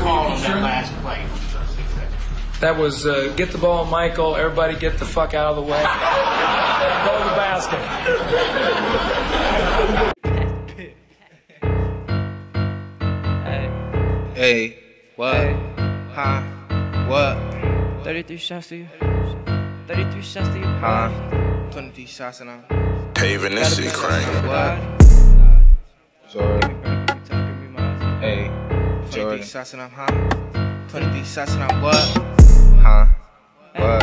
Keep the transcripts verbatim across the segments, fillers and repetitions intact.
call on that last play? That was uh, get the ball, Michael. Everybody get the fuck out of the way. Go to the basket. Hey, what? Hey. Huh? What? thirty-three shots to you. thirty-three shots to you. Huh? twenty-three shots and I'm paving this shit crank. what? Jordan. Hey, twenty-three shots and I'm huh? twenty-three shots and I'm what? Huh? What?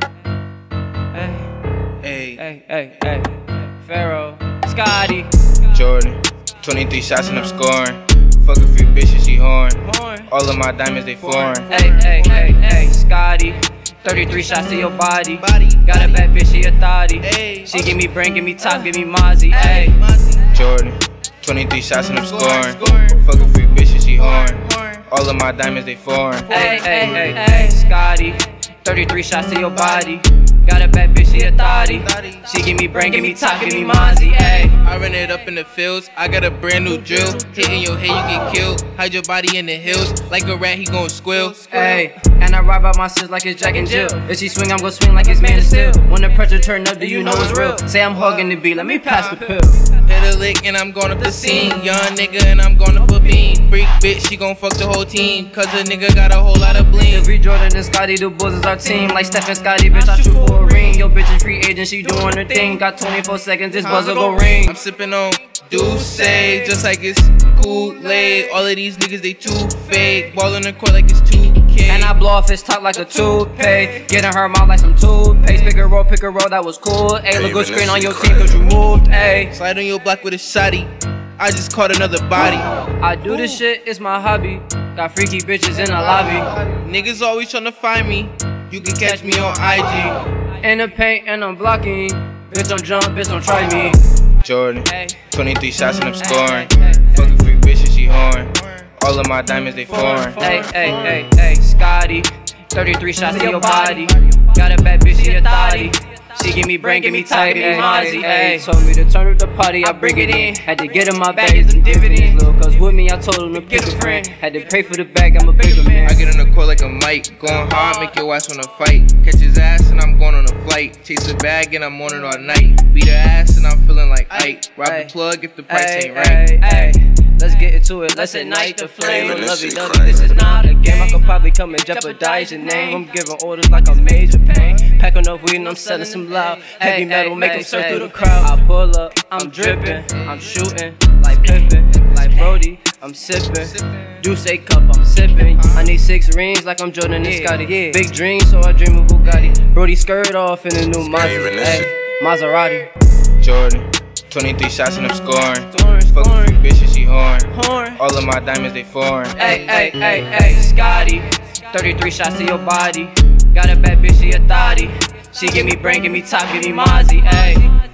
Hey, Hey, hey, hey, hey. Pharaoh, Scotty, Jordan. twenty-three shots and I'm scoring. Fuck a few bitches, she horn. Horn. All of my diamonds, they foreign. Hey, hey, hey, hey, Scotty. thirty-three shots to your body. Got a bad bitch, she a thotty. She give me brain, give me top, give me mozzie. Hey, Jordan. twenty-three shots and I'm scoring. Fuck a few bitches, she horn. All of my diamonds, they foreign. hey, hey, hey, hey, Scotty. thirty-three shots to your body. Got a bad bitch, she a thotty. She give me brain, give me top, give me mozzie. Hey, I run it up in the fields, I got a brand new drill. Hitting your head, you get killed. Hide your body in the hills. Like a rat, he gon' squeal. hey. And I ride by my sis like it's Jack and Jill. If she swing, I'm gon' swing like it's Man of Steel. When the pressure turn up, do you know it's real? Say I'm hugging the beat, let me pass the pill. Hit a lick and I'm going up the scene. Young nigga and I'm going up a beam. Freak bitch, she gon' fuck the whole team. Cause a nigga got a whole lot of bling. Every Jordan and Scotty, the Bulls is our team. Like Steph and Scotty, bitch, I shoot for a ring. Yo, bitch is free agent, she doing her thing. Got twenty-four seconds, this buzzer go ring. I'm sipping on Douce, just like it's Kool-Aid. All of these niggas, they too fake. Ball in the court like it's two K. And I blow off his top like a toothpaste. Get in her mouth like some toothpaste. Pick a roll, pick a roll, that was cool. Ayy, look good screen on your team cause you moved, ayy. Slide on your block with a shotty. I just caught another body. I do this shit, it's my hobby. Got freaky bitches in the lobby. Niggas always tryna find me. You can catch me on I G. In the paint and I'm blocking. Bitch don't jump, bitch don't try me. Jordan, Hey. twenty-three shots and I'm scoring. Hey, hey, Fucking freak bitches, she horn. All of my diamonds, they foreign. Hey, hey, hey, hey, Scotty. thirty-three shots to your body. Got a bad bitch, she a thotty. She give me brain, give me tight, give me mozzie. Hey, told me to turn up the party, I bring it in. Had to get in my bag, get some dividends. Little cuz with me, I told him to pick a friend. Had to pay for the bag, I'm a bigger man. I get in the court like a Mike. Going hard, make your ass wanna fight. Catch his ass and I'm going on a flight. Chase a bag and I'm on it all night. Beat her ass and I'm feeling like Ike. Rob the plug if the price Hey, ain't right. hey, hey. Let's get into it, let's ignite the flame. Lovey dovey, this is not a game. I could probably come and jeopardize your name. I'm giving orders like I'm Major Pain. Pack enough weed and I'm selling some loud. Heavy metal, make them surf through the crowd. I pull up, I'm dripping, I'm shooting like Pippin, like Brody, I'm sipping. Douce cup, I'm sipping. I need six rings like I'm Jordan and Scotty. Big dreams, so I dream of Bugatti. Brody skirt off in a new Maserati. Hey, Maserati. Jordan, twenty-three shots and I'm scoring. Scoring, Fucking scoring. freak bitches, she horn. Horn. All of my diamonds, they foreign. Hey, hey, hey, hey, Scotty. thirty-three shots to your body. Got a bad bitch, she a thotty. She give me brain, give me top, give me mozzie, ayy.